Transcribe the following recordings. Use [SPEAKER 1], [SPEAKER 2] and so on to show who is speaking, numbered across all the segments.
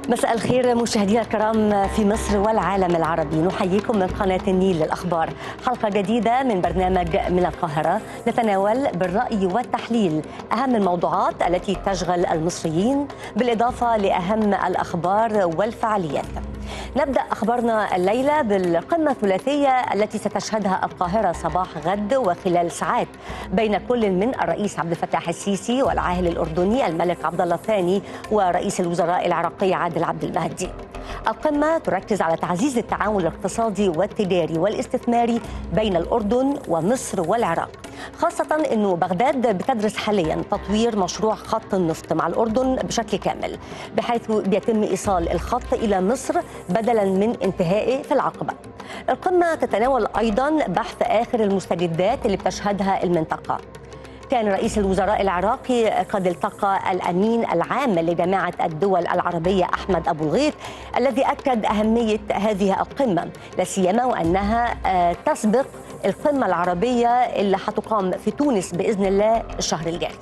[SPEAKER 1] مساء الخير مشاهدينا الكرام في مصر والعالم العربي، نحييكم من قناة النيل للأخبار. حلقة جديدة من برنامج من القاهرة نتناول بالرأي والتحليل أهم الموضوعات التي تشغل المصريين بالإضافة لأهم الأخبار والفعاليات. نبدأ أخبارنا الليلة بالقمة الثلاثية التي ستشهدها القاهرة صباح غد وخلال ساعات بين كل من الرئيس عبد الفتاح السيسي والعاهل الأردني الملك عبد الله الثاني ورئيس الوزراء العراقي عادل عبد المهدي. القمة تركز على تعزيز التعاون الاقتصادي والتجاري والاستثماري بين الأردن ومصر والعراق، خاصة أنه بغداد بتدرس حاليا تطوير مشروع خط النفط مع الأردن بشكل كامل، بحيث بيتم إيصال الخط إلى مصر بدلا من انتهائه في العقبة. القمة تتناول أيضا بحث آخر المستجدات اللي بتشهدها المنطقة. كان رئيس الوزراء العراقي قد التقى الأمين العام لجامعة الدول العربية أحمد أبو الغيط، الذي أكد أهمية هذه القمة، لا سيما وأنها تسبق القمة العربية اللي هتقام في تونس بإذن الله الشهر الجاري.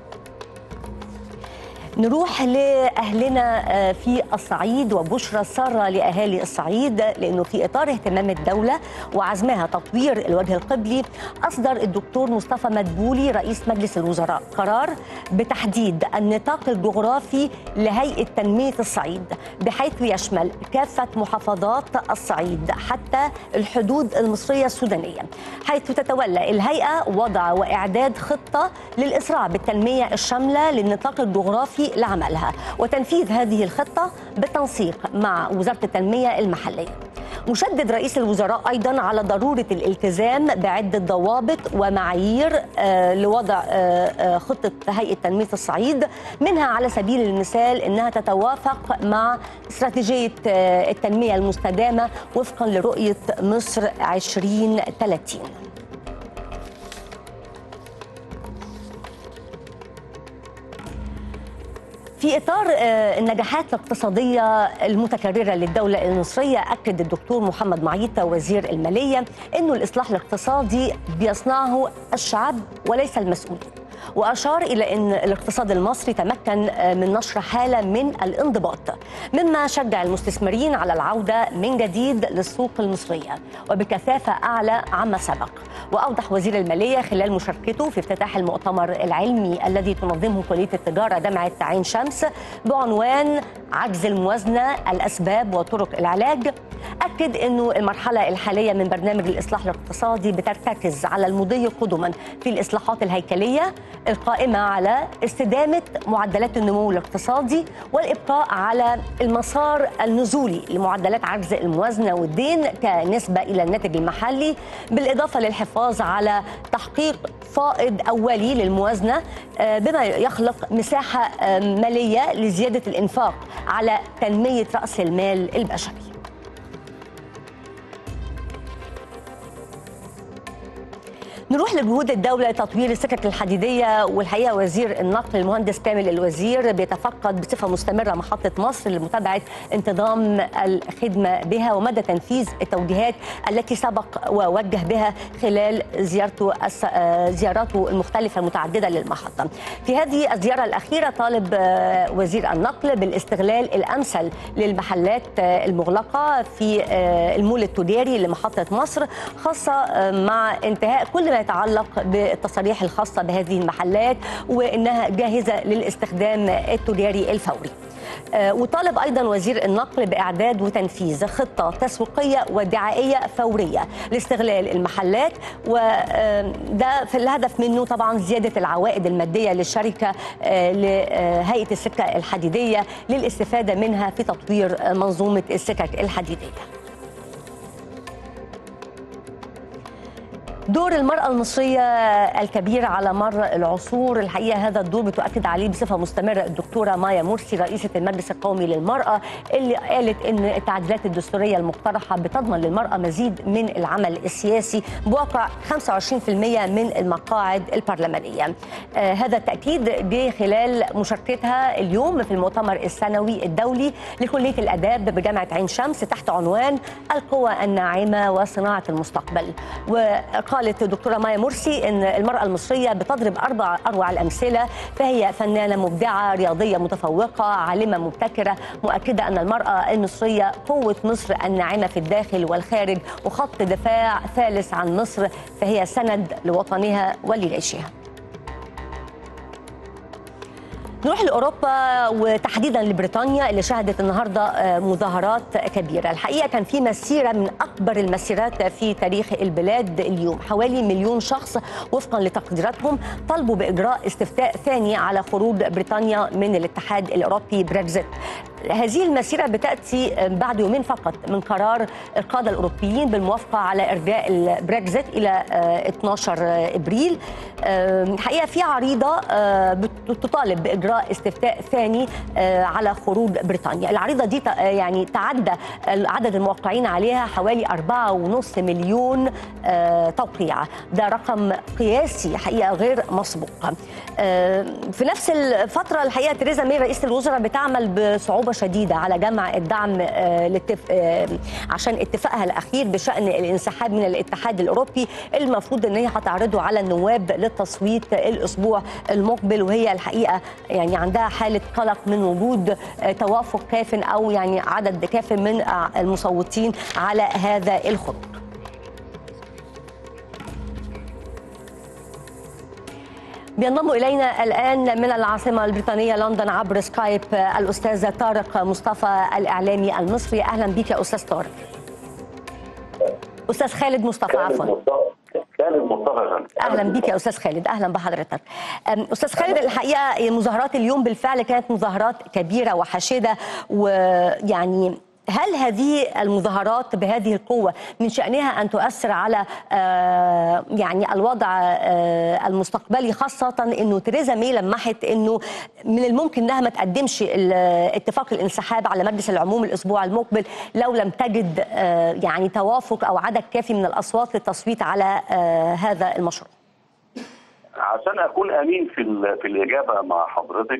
[SPEAKER 1] نروح لأهلنا في الصعيد وبشرى سارة لأهالي الصعيد، لأنه في إطار اهتمام الدولة وعزمها تطوير الوجه القبلي، أصدر الدكتور مصطفى مدبولي رئيس مجلس الوزراء قرار بتحديد النطاق الجغرافي لهيئة تنمية الصعيد، بحيث يشمل كافة محافظات الصعيد حتى الحدود المصرية السودانية، حيث تتولى الهيئة وضع وإعداد خطة للإسراع بالتنمية الشاملة للنطاق الجغرافي لعملها وتنفيذ هذه الخطة بالتنسيق مع وزارة التنمية المحلية. مشدد رئيس الوزراء أيضا على ضرورة الالتزام بعدة ضوابط ومعايير لوضع خطة هيئة تنمية الصعيد، منها على سبيل المثال أنها تتوافق مع استراتيجية التنمية المستدامة وفقا لرؤية مصر 2030. في إطار النجاحات الاقتصادية المتكررة للدولة المصرية، أكد الدكتور محمد معيطة وزير المالية أنه الإصلاح الاقتصادي بيصنعه الشعب وليس المسؤولين، وأشار إلى أن الاقتصاد المصري تمكن من نشر حالة من الانضباط، مما شجع المستثمرين على العودة من جديد للسوق المصرية وبكثافة أعلى عما سبق. وأوضح وزير المالية خلال مشاركته في افتتاح المؤتمر العلمي الذي تنظمه كلية التجارة جامعة عين شمس بعنوان عجز الموازنة الأسباب وطرق العلاج، أكد أنه المرحلة الحالية من برنامج الإصلاح الاقتصادي بترتكز على المضي قدما في الإصلاحات الهيكلية القائمة على استدامة معدلات النمو الاقتصادي والإبقاء على المسار النزولي لمعدلات عجز الموازنة والدين كنسبة إلى الناتج المحلي، بالإضافة للحفاظ على تحقيق فائض أولي للموازنة بما يخلق مساحة مالية لزيادة الإنفاق على تنمية رأس المال البشري. نروح لجهود الدولة لتطوير السكك الحديدية، والحقيقة وزير النقل المهندس كامل الوزير بيتفقد بصفة مستمرة محطة مصر لمتابعة انتظام الخدمة بها ومدى تنفيذ التوجيهات التي سبق ووجه بها خلال زياراته المختلفة المتعددة للمحطة. في هذه الزيارة الأخيرة طالب وزير النقل بالاستغلال الأمثل للمحلات المغلقة في المول التجاري لمحطة مصر، خاصة مع انتهاء كل ما يتعلق بالتصاريح الخاصة بهذه المحلات وإنها جاهزة للاستخدام التجاري الفوري. وطالب أيضا وزير النقل بإعداد وتنفيذ خطة تسويقية ودعائية فورية لاستغلال المحلات، وده في الهدف منه طبعا زيادة العوائد المادية للشركة لهيئة السكة الحديدية للاستفادة منها في تطوير منظومة السكك الحديدية. دور المرأة المصرية الكبير على مر العصور، الحقيقة هذا الدور بتؤكد عليه بصفة مستمرة الدكتورة مايا مرسي رئيسة المجلس القومي للمرأة، اللي قالت إن التعديلات الدستورية المقترحة بتضمن للمرأة مزيد من العمل السياسي بواقع 25% من المقاعد البرلمانية. هذا التأكيد جه خلال مشاركتها اليوم في المؤتمر السنوي الدولي لكلية الآداب بجامعة عين شمس تحت عنوان القوى الناعمة وصناعة المستقبل. وقال قالت الدكتورة مايا مرسي أن المرأة المصرية بتضرب أروع الأمثلة، فهي فنانة مبدعة، رياضية متفوقة، عالمة مبتكرة، مؤكدة أن المرأة المصرية قوة مصر الناعمة في الداخل والخارج وخط دفاع ثالث عن مصر، فهي سند لوطنها ولجيشها. نروح لأوروبا وتحديدا لبريطانيا اللي شهدت النهارده مظاهرات كبيرة. الحقيقة كان في مسيرة من أكبر المسيرات في تاريخ البلاد اليوم، حوالي 1,000,000 شخص وفقا لتقديراتهم طالبوا بإجراء استفتاء ثاني على خروج بريطانيا من الاتحاد الأوروبي بريكزيت. هذه المسيرة بتأتي بعد يومين فقط من قرار القادة الأوروبيين بالموافقة على إرجاء البريكزيت إلى 12 إبريل. الحقيقة في عريضة بتطالب بإجراء استفتاء ثاني على خروج بريطانيا. العريضة دي يعني تعدى عدد الموقعين عليها حوالي 4.5 مليون توقيع، ده رقم قياسي حقيقة غير مسبوق. في نفس الفترة الحقيقة تريزا ماي رئيسة الوزراء بتعمل بصعوبة شديدة على جمع الدعم عشان اتفاقها الأخير بشأن الانسحاب من الاتحاد الأوروبي المفروض أن هي هتعرضه على النواب للتصويت الأسبوع المقبل، وهي الحقيقة يعني عندها حالة قلق من وجود توافق كاف أو يعني عدد كاف من المصوتين على هذا الخط. بينضم إلينا الآن من العاصمة البريطانية لندن عبر سكايب الأستاذ طارق مصطفى الإعلامي المصري. أهلا بك يا أستاذ طارق. أستاذ خالد مصطفى عفوا.
[SPEAKER 2] خالد مصطفى.
[SPEAKER 1] أهلا بك يا أستاذ خالد. أهلا بحضرتك. أستاذ خالد، الحقيقة مظاهرات اليوم بالفعل كانت مظاهرات كبيرة وحاشدة، ويعني هل هذه المظاهرات بهذه القوة من شأنها أن تؤثر على يعني الوضع المستقبلي، خاصة أنه تريزا ماي لمحت أنه من الممكن أنها ما تقدمش اتفاق الانسحاب على مجلس العموم الأسبوع المقبل لو لم تجد يعني توافق أو عدد كافي من الأصوات للتصويت على هذا المشروع؟
[SPEAKER 2] عشان اكون امين في الاجابه مع حضرتك،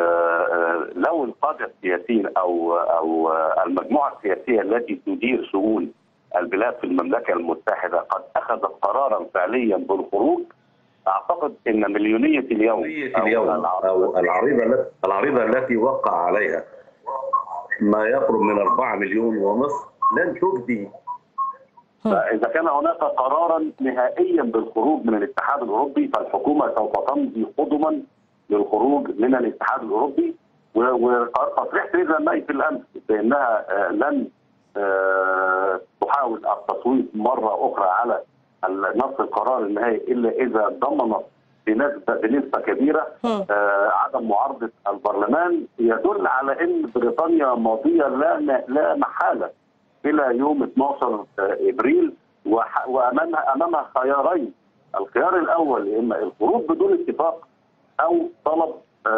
[SPEAKER 2] لو القاده السياسيين او المجموعه السياسيه التي تدير شؤون البلاد في المملكه المتحده قد اخذت قرارا فعليا بالخروج، اعتقد ان مليونيه اليوم
[SPEAKER 3] او العريضه التي وقع عليها ما يقرب من 4 مليون ونصف لن تجدي.
[SPEAKER 2] فإذا كان هناك قرارا نهائيا بالخروج من الاتحاد الأوروبي فالحكومة سوف تمضي قدما للخروج من الاتحاد الأوروبي. وتصريح تريزا ماي في الأمس بأنها لن تحاول التصويت مرة أخرى على نص القرار النهائي إلا إذا ضمنت بنسبة كبيرة عدم معارضة البرلمان، يدل على أن بريطانيا ماضية لا محالة إلى يوم 12 إبريل، وأمامها خيارين. الخيار الأول إما الخروج بدون اتفاق أو طلب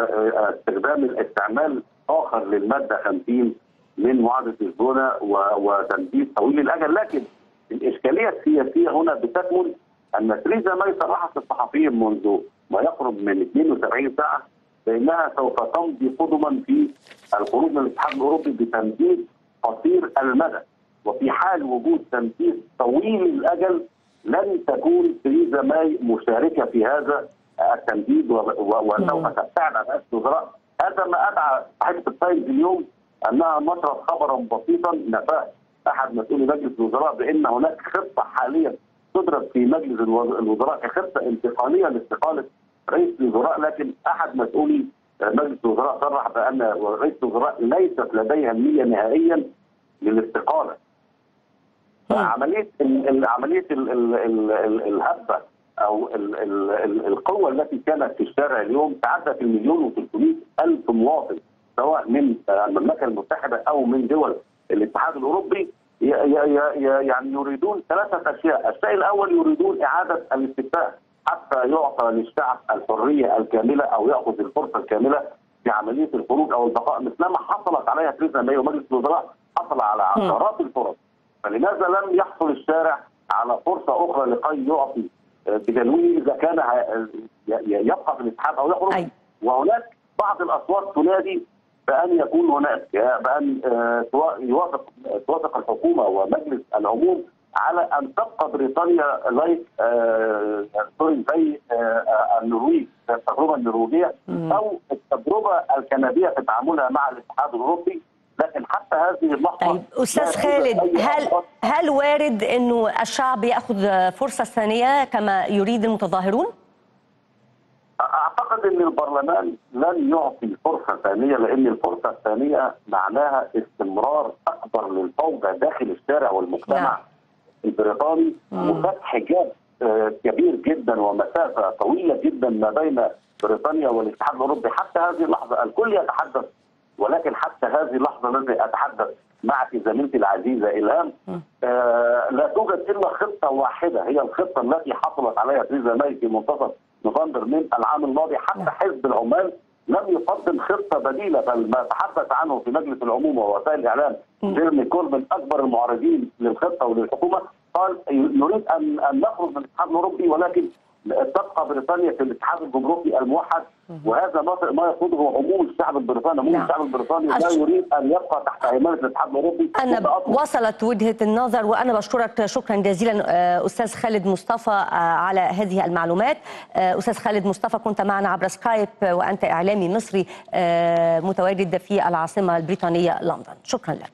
[SPEAKER 2] استعمال آخر للمادة 50 من معاهدة لشبونة وتنفيذ طويل الأجل. لكن الإشكالية السياسية هنا بتكمن أن تريزا ماي صرحت للصحفيين منذ ما يقرب من 72 ساعة بأنها سوف تمضي قدما في الخروج من الاتحاد الأوروبي بتنفيذ قصير المدى، وفي حال وجود تنفيذ طويل الاجل لن تكون تريزا ماي مشاركه في هذا التنفيذ وسوف تبتعد عن رئاسه الوزراء. هذا ما ادعى صحيفه التايمز اليوم انها نشرت خبرا بسيطا نفاه احد مسؤولي مجلس الوزراء بان هناك خطه حاليا تدرس في مجلس الوزراء كخطه انتقاليه لاستقاله رئيس الوزراء، لكن احد مسؤولي مجلس الوزراء صرح بان رئيس الوزراء ليست لديها النيه نهائيا للاستقاله. عمليه الهبه او القوه التي كانت في الشارع اليوم تعدت 1,300,000 مواطن سواء من المملكه المتحده او من دول الاتحاد الاوروبي، يعني يريدون ثلاثه اشياء. الشيء الاول يريدون اعاده الاستفتاء حتى يعطى للشعب الحريه الكامله او ياخذ الفرصه الكامله في عمليه الخروج او البقاء مثلما حصلت عليها تريزا ماي ومجلس الوزراء حصل على عشرات الفرص. فلماذا لم يحصل الشارع على فرصه اخرى لكي يعطي بتنويه اذا كان يبقى في الاتحاد او يخرج؟ وهناك بعض الاصوات تنادي بان يكون هناك بان توافق الحكومه ومجلس العموم على ان تبقى بريطانيا لايك زي النرويج، التجربه النرويجيه او التجربه الكنديه في تعاملها مع الاتحاد الاوروبي. لكن حتى هذه اللحظه
[SPEAKER 1] طيب استاذ خالد، هل وارد انه الشعب ياخذ فرصه ثانيه كما يريد المتظاهرون؟
[SPEAKER 2] اعتقد ان البرلمان لن يعطي فرصه ثانيه، لان الفرصه الثانيه معناها استمرار اكبر للفوضى داخل الشارع والمجتمع البريطاني، وفتح جاب كبير جدا ومسافه طويله جدا ما بين بريطانيا والاتحاد الاوروبي. حتى هذه اللحظه الكل يتحدث، ولكن حتى هذه اللحظه التي اتحدث معك زميلتي العزيزه الهام، لا توجد الا خطه واحده، هي الخطه التي حصلت عليها تريزا ماي في منتصف نوفمبر من العام الماضي. حتى حزب العمال لم يقدم خطه بديله، بل ما تحدث عنه في مجلس العموم ووسائل الاعلام جيرمي كوربن اكبر المعارضين للخطه وللحكومه، قال نريد ان نخرج من الاتحاد الاوروبي ولكن تبقى بريطانيا في الاتحاد الجغرافي الموحد، وهذا ما يقوده عموم الشعب البريطاني. عموم الشعب البريطاني لا يريد ان يبقى تحت هيمنه الاتحاد الاوروبي.
[SPEAKER 1] وصلت وجهه النظر، وانا بشكرك شكرا جزيلا استاذ خالد مصطفى على هذه المعلومات. استاذ خالد مصطفى، كنت معنا عبر سكايب وانت اعلامي مصري متواجد في العاصمه البريطانيه لندن. شكرا لك.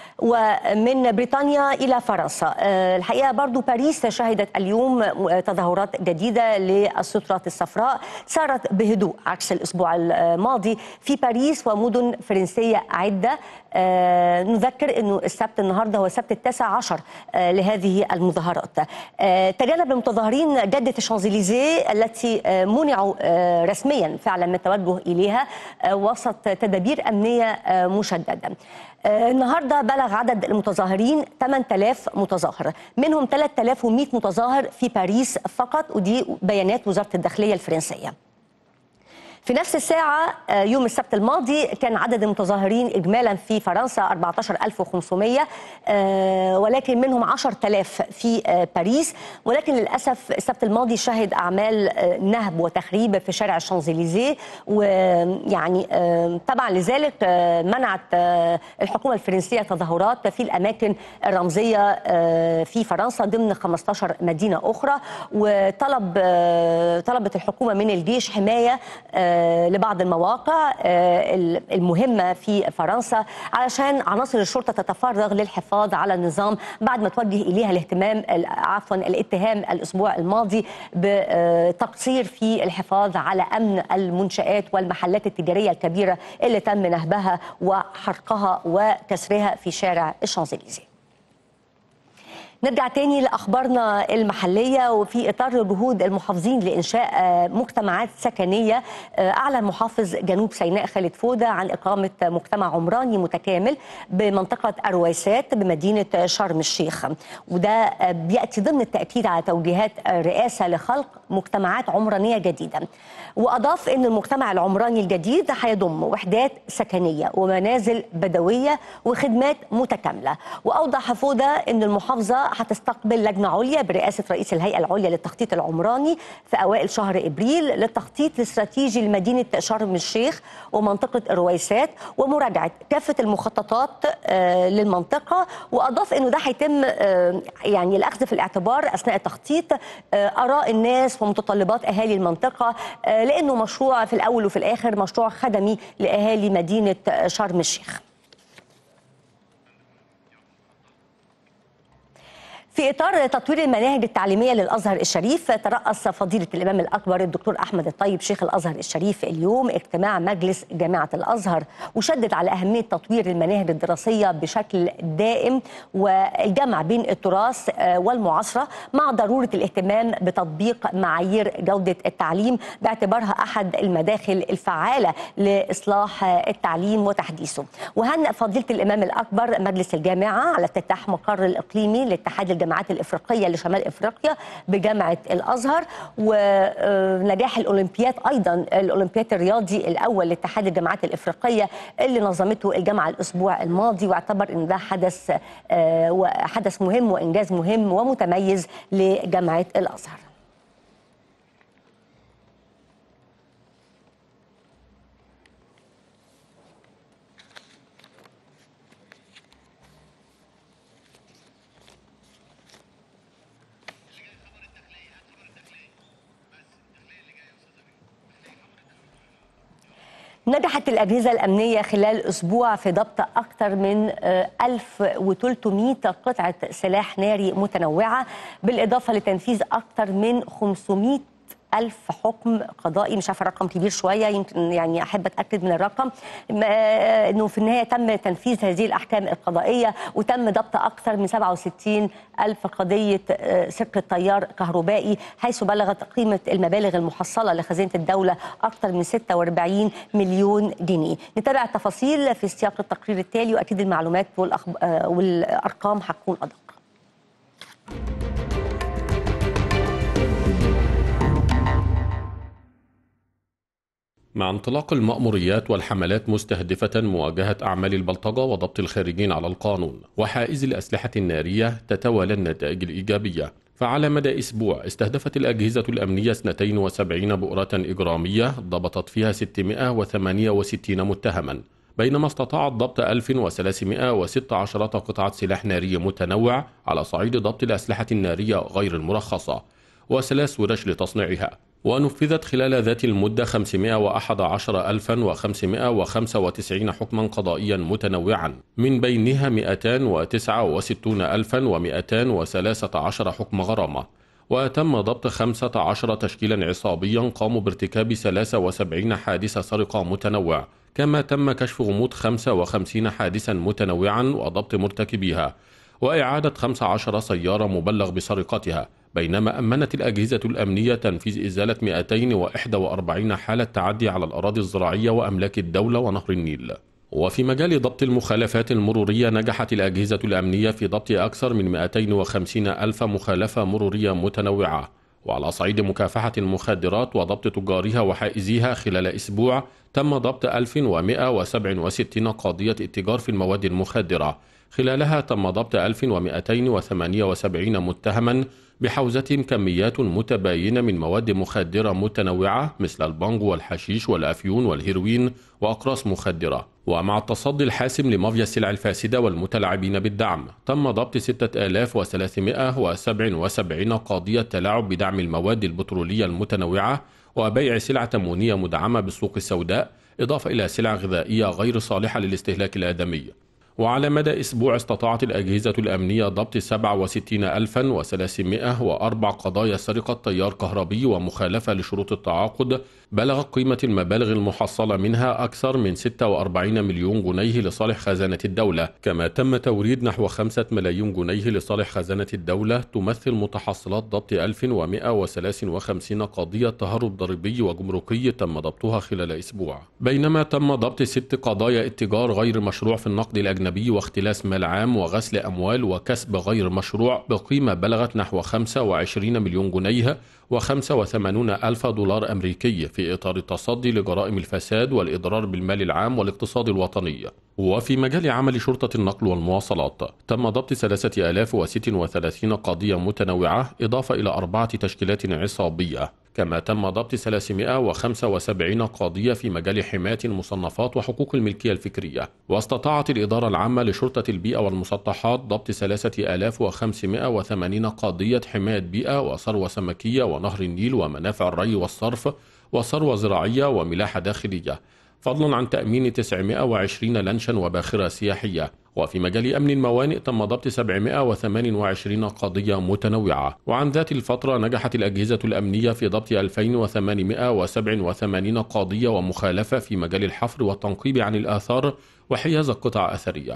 [SPEAKER 1] ومن بريطانيا إلى فرنسا، الحقيقة برضو باريس شهدت اليوم تظاهرات جديدة للسترات الصفراء سارت بهدوء عكس الأسبوع الماضي في باريس ومدن فرنسية عدة. نذكر أنه السبت النهاردة هو السبت 19 لهذه المظاهرات. تجنب المتظاهرين جدة الشانزليزيه التي منعوا رسميا فعلا من التوجه إليها وسط تدابير أمنية مشددة. النهارده بلغ عدد المتظاهرين 8000 متظاهر، منهم 3100 متظاهر في باريس فقط، ودي بيانات وزارة الداخلية الفرنسية. في نفس الساعة يوم السبت الماضي كان عدد المتظاهرين إجمالا في فرنسا 14500، ولكن منهم 10000 في باريس. ولكن للأسف السبت الماضي شهد أعمال نهب وتخريب في شارع الشانزليزيه، ويعني طبعا لذلك منعت الحكومة الفرنسية تظاهرات في الأماكن الرمزية في فرنسا ضمن 15 مدينة أخرى. طلبت الحكومة من الجيش حماية لبعض المواقع المهمة في فرنسا علشان عناصر الشرطة تتفرغ للحفاظ على النظام بعد ما توجه إليها الاتهام الأسبوع الماضي بتقصير في الحفاظ على أمن المنشآت والمحلات التجارية الكبيرة اللي تم نهبها وحرقها وكسرها في شارع الشانزليزيه. نرجع تاني لأخبارنا المحلية، وفي إطار جهود المحافظين لإنشاء مجتمعات سكنية أعلن محافظ جنوب سيناء خالد فودة عن إقامة مجتمع عمراني متكامل بمنطقة أرويسات بمدينة شرم الشيخ، وده بيأتي ضمن التأكيد على توجيهات الرئاسة لخلق مجتمعات عمرانية جديدة. وأضاف أن المجتمع العمراني الجديد هيضم وحدات سكنية ومنازل بدوية وخدمات متكاملة. وأوضح فودة أن المحافظة هتستقبل لجنة عليا برئاسة رئيس الهيئة العليا للتخطيط العمراني في أوائل شهر إبريل للتخطيط الاستراتيجي لمدينة شرم الشيخ ومنطقة الرويسات ومراجعة كافة المخططات للمنطقة. وأضاف أنه ده هيتم يعني الأخذ في الاعتبار أثناء التخطيط آراء الناس ومتطلبات أهالي المنطقة، لأنه مشروع في الأول وفي الآخر مشروع خدمي لأهالي مدينة شرم الشيخ. في إطار تطوير المناهج التعليمية للأزهر الشريف، ترأس فضيلة الإمام الأكبر الدكتور أحمد الطيب شيخ الأزهر الشريف اليوم اجتماع مجلس جامعة الأزهر، وشدد على أهمية تطوير المناهج الدراسية بشكل دائم والجمع بين التراث والمعاصرة مع ضرورة الاهتمام بتطبيق معايير جودة التعليم باعتبارها أحد المداخل الفعالة لإصلاح التعليم وتحديثه. وهنأ فضيلة الإمام الأكبر مجلس الجامعة على افتتاح مقر الإقليمي لاتحاد الجامعات الإفريقية لشمال إفريقيا بجامعة الأزهر، ونجاح الأولمبياد أيضا الأولمبياد الرياضي الأول لاتحاد الجامعات الإفريقية اللي نظمته الجامعة الأسبوع الماضي، واعتبر أن ده حدث مهم وإنجاز مهم ومتميز لجامعة الأزهر. نجحت الأجهزة الأمنية خلال أسبوع في ضبط أكثر من 1300 قطعة سلاح ناري متنوعة، بالإضافة لتنفيذ أكثر من 500 ألف حكم قضائي. مش عارفة الرقم كبير شوية، يمكن يعني أحب أتأكد من الرقم، أنه في النهاية تم تنفيذ هذه الأحكام القضائية، وتم ضبط أكثر من 67 ألف قضية سرقة تيار كهربائي، حيث بلغت قيمة المبالغ المحصلة لخزينة الدولة أكثر من 46 مليون جنيه. نتابع التفاصيل في سياق التقرير التالي، وأكيد المعلومات والأرقام هتكون أدق.
[SPEAKER 4] مع انطلاق المأموريات والحملات مستهدفة مواجهة أعمال البلطجة وضبط الخارجين على القانون وحائز الأسلحة النارية، تتوالى النتائج الإيجابية. فعلى مدى أسبوع استهدفت الأجهزة الأمنية 72 بؤرة إجرامية ضبطت فيها 668 متهما، بينما استطاعت ضبط 1316 قطعة سلاح ناري متنوع على صعيد ضبط الأسلحة النارية غير المرخصة و3 ورش لتصنيعها. ونفذت خلال ذات المدة 511,595 حكما قضائيا متنوعا، من بينها 269,213 حكم غرامة. وتم ضبط 15 تشكيلا عصابيا قاموا بارتكاب 73 حادثة سرقة متنوع، كما تم كشف غموض 55 حادثا متنوعا وضبط مرتكبيها، وإعادة 15 سيارة مبلغ بسرقتها. بينما أمنت الأجهزة الأمنية تنفيذ إزالة 241 حالة تعدي على الأراضي الزراعية وأملاك الدولة ونهر النيل. وفي مجال ضبط المخالفات المرورية نجحت الأجهزة الأمنية في ضبط أكثر من 250 ألف مخالفة مرورية متنوعة. وعلى صعيد مكافحة المخدرات وضبط تجارها وحائزيها، خلال أسبوع تم ضبط 1167 قضية اتجار في المواد المخدرة، خلالها تم ضبط 1278 متهما بحوزتهم كميات متباينة من مواد مخدرة متنوعة مثل البانج والحشيش والأفيون والهيروين وأقراص مخدرة. ومع التصدي الحاسم لمافيا السلع الفاسدة والمتلاعبين بالدعم، تم ضبط 6377 قضية تلاعب بدعم المواد البترولية المتنوعة وبيع سلع تموينية مدعمة بالسوق السوداء، إضافة إلى سلع غذائية غير صالحة للاستهلاك الآدمي. وعلى مدى أسبوع استطاعت الأجهزة الأمنية ضبط 67,304 قضايا سرقة تيار كهربي ومخالفة لشروط التعاقد، بلغت قيمة المبالغ المحصلة منها أكثر من 46 مليون جنيه لصالح خزانة الدولة. كما تم توريد نحو 5 ملايين جنيه لصالح خزانة الدولة، تمثل متحصلات ضبط 1153 قضية تهرب ضريبي وجمركي تم ضبطها خلال أسبوع. بينما تم ضبط 6 قضايا اتجار غير مشروع في النقد الأجنبي واختلاس مال عام وغسل أموال وكسب غير مشروع بقيمة بلغت نحو 25 مليون جنيه و85 ألف دولار أمريكي، في إطار التصدي لجرائم الفساد والإضرار بالمال العام والاقتصاد الوطني. وفي مجال عمل شرطة النقل والمواصلات تم ضبط 3036 قضية متنوعة، إضافة إلى 4 تشكيلات عصابية. كما تم ضبط 375 قضية في مجال حماية المصنفات وحقوق الملكية الفكرية. واستطاعت الإدارة العامة لشرطة البيئة والمسطحات ضبط 3580 قضية حماية بيئة وثروة سمكية ونهر النيل ومنافع الري والصرف وثروة زراعية وملاحة داخلية، فضلا عن تأمين 920 لانشا وباخرة سياحية. وفي مجال أمن الموانئ تم ضبط 728 قضية متنوعة. وعن ذات الفترة نجحت الأجهزة الأمنية في ضبط 2887 قضية ومخالفة في مجال الحفر والتنقيب عن الآثار وحيازة قطع أثرية.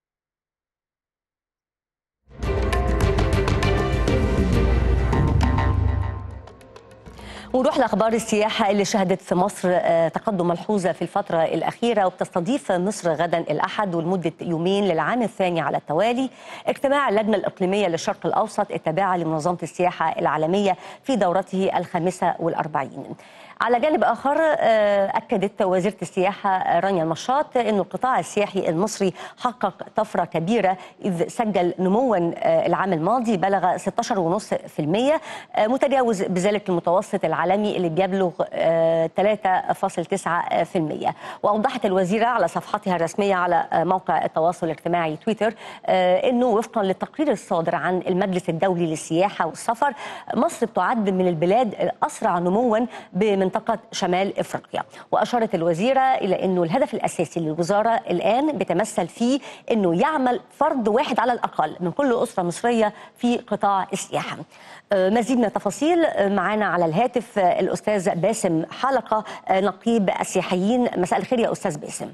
[SPEAKER 1] ونروح لأخبار السياحة اللي شهدت في مصر تقدم ملحوظ في الفترة الأخيرة، وبتستضيف مصر غدا الأحد ولمدة يومين للعام الثاني على التوالي اجتماع اللجنة الإقليمية للشرق الأوسط التابعة لمنظمة السياحة العالمية في دورته 45. على جانب آخر أكدت وزيرة السياحة رانيا المشاط أن القطاع السياحي المصري حقق طفرة كبيرة، إذ سجل نموا العام الماضي بلغ 16.5%، متجاوز بذلك المتوسط العالمي اللي بيبلغ 3.9%. وأوضحت الوزيرة على صفحتها الرسمية على موقع التواصل الاجتماعي تويتر أنه وفقا للتقرير الصادر عن المجلس الدولي للسياحة والسفر، مصر بتعد من البلاد الأسرع نموا منطقة شمال إفريقيا. وأشارت الوزيرة إلى أنه الهدف الأساسي للوزارة الآن بيتمثل في أنه يعمل فرد واحد على الأقل من كل أسرة مصرية في قطاع السياحة. مزيد من التفاصيل معنا على الهاتف الأستاذ باسم حلقة نقيب السياحيين. مساء الخير يا أستاذ باسم.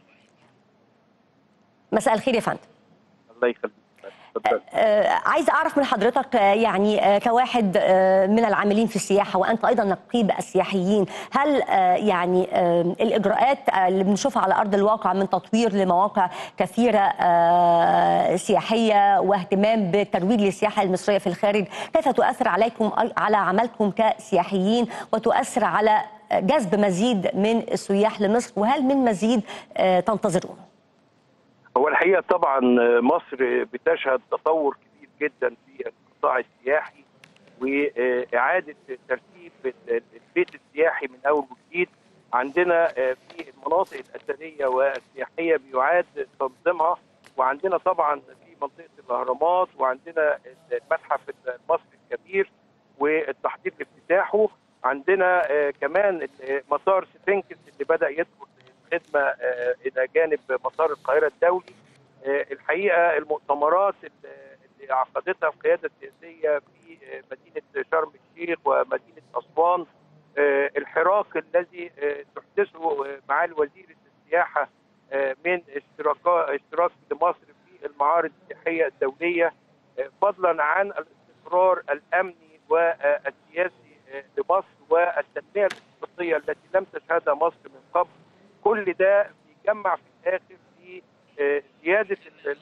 [SPEAKER 1] مساء الخير يا فندم.
[SPEAKER 5] الله يخليك.
[SPEAKER 1] عايزة أعرف من حضرتك يعني كواحد من العاملين في السياحة وأنت أيضا نقيب السياحيين، هل يعني الإجراءات اللي بنشوفها على أرض الواقع من تطوير لمواقع كثيرة سياحية واهتمام بالترويج للسياحة المصرية في الخارج كيف تؤثر عليكم على عملكم كسياحيين وتؤثر على جذب مزيد من السياح لمصر، وهل من مزيد تنتظرون؟
[SPEAKER 5] هو الحقيقه طبعا مصر بتشهد تطور كبير جدا في القطاع السياحي واعاده ترتيب البيت السياحي من اول وجديد. عندنا في المناطق الاثريه والسياحيه بيعاد تنظيمها، وعندنا طبعا في منطقه الاهرامات وعندنا المتحف المصري الكبير والتحضير لافتتاحه. عندنا كمان مطار سفنكس اللي بدا يدخل خدمه الى جانب مطار القاهره الدولي. الحقيقه المؤتمرات اللي عقدتها القياده السياسيه في مدينه شرم الشيخ ومدينه اسوان، الحراك الذي تحدثه معالي وزيره السياحه من اشتراك لمصر في المعارض السياحيه الدوليه، فضلا عن الاستقرار الامني والسياسي لمصر والتنميه الاقتصاديه التي لم تشهدها مصر من قبل. كل ده بيجمع في الاخر في زياده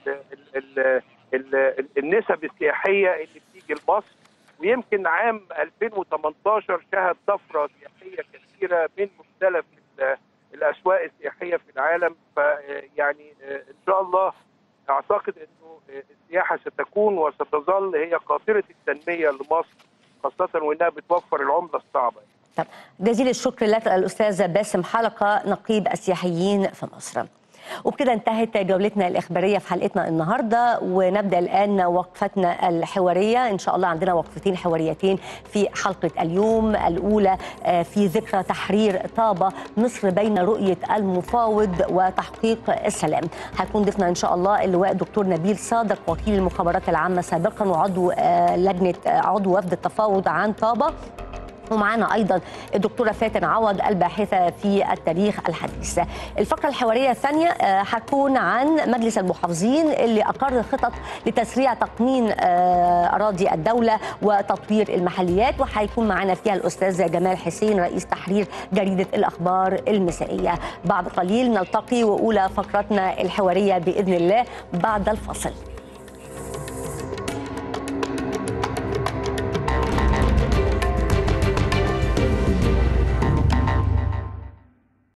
[SPEAKER 5] النسب السياحيه اللي بتيجي لمصر. ويمكن عام 2018 شهد طفره سياحيه كثيره من مختلف الاسواق السياحيه في العالم. فيعني ان شاء الله اعتقد انه السياحه ستكون وستظل هي قاطره التنميه لمصر، خاصه وانها بتوفر العمله الصعبه.
[SPEAKER 1] طب جزيل الشكر لك الأستاذ باسم حلقة نقيب السياحيين في مصر. وبكده انتهت جولتنا الإخبارية في حلقتنا النهاردة، ونبدأ الآن وقفتنا الحوارية. إن شاء الله عندنا وقفتين حواريتين في حلقة اليوم. الأولى في ذكرى تحرير طابة، مصر بين رؤية المفاوض وتحقيق السلام. هيكون ضيفنا إن شاء الله اللواء الدكتور نبيل صادق وكيل المخابرات العامة سابقا وعضو عضو وفد التفاوض عن طابة، ومعانا أيضا الدكتورة فاتن عوض الباحثة في التاريخ الحديث. الفقرة الحوارية الثانية هتكون عن مجلس المحافظين اللي أقر خطط لتسريع تقنين أراضي الدولة وتطوير المحليات، وهيكون معانا فيها الأستاذ جمال حسين رئيس تحرير جريدة الأخبار المسائية. بعد قليل نلتقي وأولى فقرتنا الحوارية بإذن الله بعد الفصل.